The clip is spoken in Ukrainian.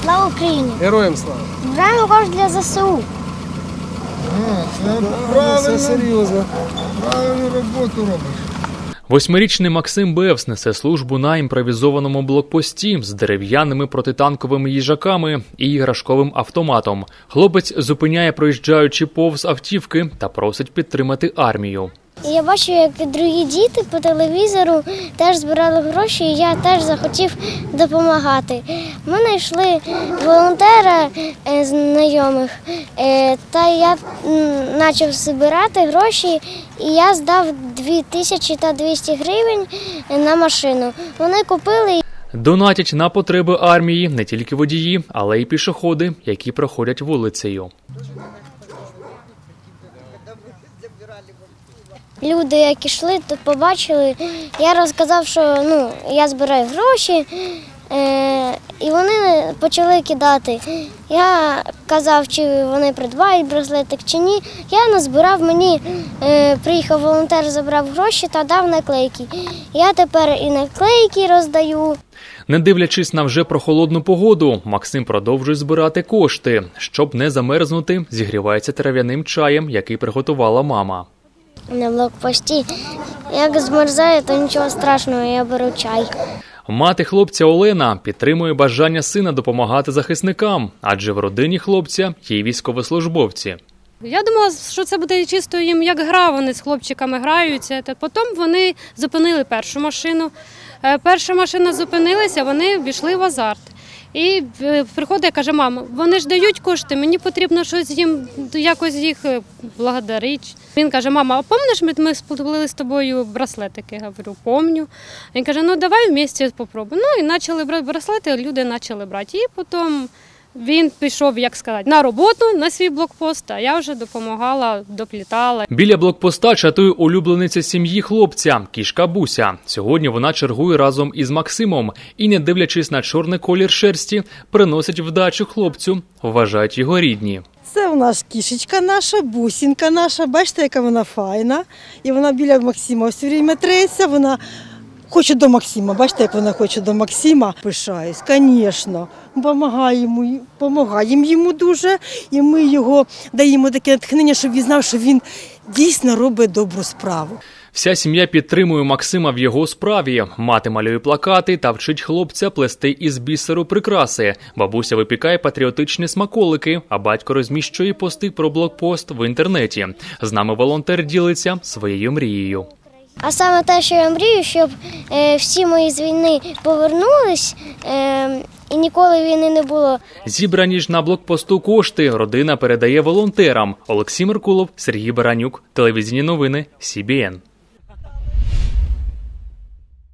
Слава Україні! Героям слава! Збираємо кошти для ЗСУ. Це серйозно. Правильну роботу робиш. 8-річний Максим Бевс несе службу на імпровізованому блокпості з дерев'яними протитанковими їжаками і іграшковим автоматом. Хлопець зупиняє проїжджаючи повз автівки та просить підтримати армію. Я бачу, як другі діти по телевізору теж збирали гроші, і я теж захотів допомагати. Ми знайшли волонтера знайомих, та я почав збирати гроші, і я здав 2200 гривень на машину. Вони купили. Донатять на потреби армії не тільки водії, але й пішоходи, які проходять вулицею. Люди, які йшли, то побачили, я розказав, що я збираю гроші, і вони почали кидати. Я казав, чи вони придбають браслетик, чи ні. Я назбирав, мені приїхав волонтер, забрав гроші та дав наклейки. Я тепер і наклейки роздаю. Не дивлячись на вже прохолодну погоду, Максим продовжує збирати кошти. Щоб не замерзнути, зігрівається трав'яним чаєм, який приготувала мама. На блокпості, як змерзає, то нічого страшного, я беру чай. Мати хлопця Олена підтримує бажання сина допомагати захисникам, адже в родині хлопця є військовослужбовці. Я думала, що це буде чисто їм як гра, вони з хлопчиками граються. Потім вони зупинили першу машину. Перша машина зупинилася, вони ввійшли в азарт. І приходить і каже: мама, вони ж дають кошти, мені потрібно щось їм, якось їх благодарити. Він каже: мама, а пам'ятаєш, ми сплели з тобою браслетики? Я говорю, пам'ятаю. Він каже: ну давай вместе спробуємо. Ну і почали брати браслети, люди почали брати. І потім він пішов, як сказати, на роботу, на свій блокпост, а я вже допомагала, доплітала. Біля блокпоста чатує улюблениця сім'ї хлопця – кішка Буся. Сьогодні вона чергує разом із Максимом і, не дивлячись на чорний колір шерсті, приносить вдачу хлопцю, вважають його рідні. Це в нас кішечка наша, Бусінка наша, бачите, яка вона файна. І вона біля Максима все время треться, вона хоче до Максима, бачите, як вона хоче до Максима. Пишаюсь, звісно, допомагаємо йому дуже. І ми його даємо таке натхнення, щоб він знав, що він дійсно робить добру справу. Вся сім'я підтримує Максима в його справі. Мати малює плакати та вчить хлопця плести із бісеру прикраси. Бабуся випікає патріотичні смаколики, а батько розміщує пости про блокпост в інтернеті. З нами волонтер ділиться своєю мрією. А саме те, що я мрію, щоб всі мої з війни повернулись і ніколи війни не було. Зібрані ж на блокпосту кошти родина передає волонтерам. Олексій Меркулов, Сергій Баранюк, телевізійні новини, СІБІН.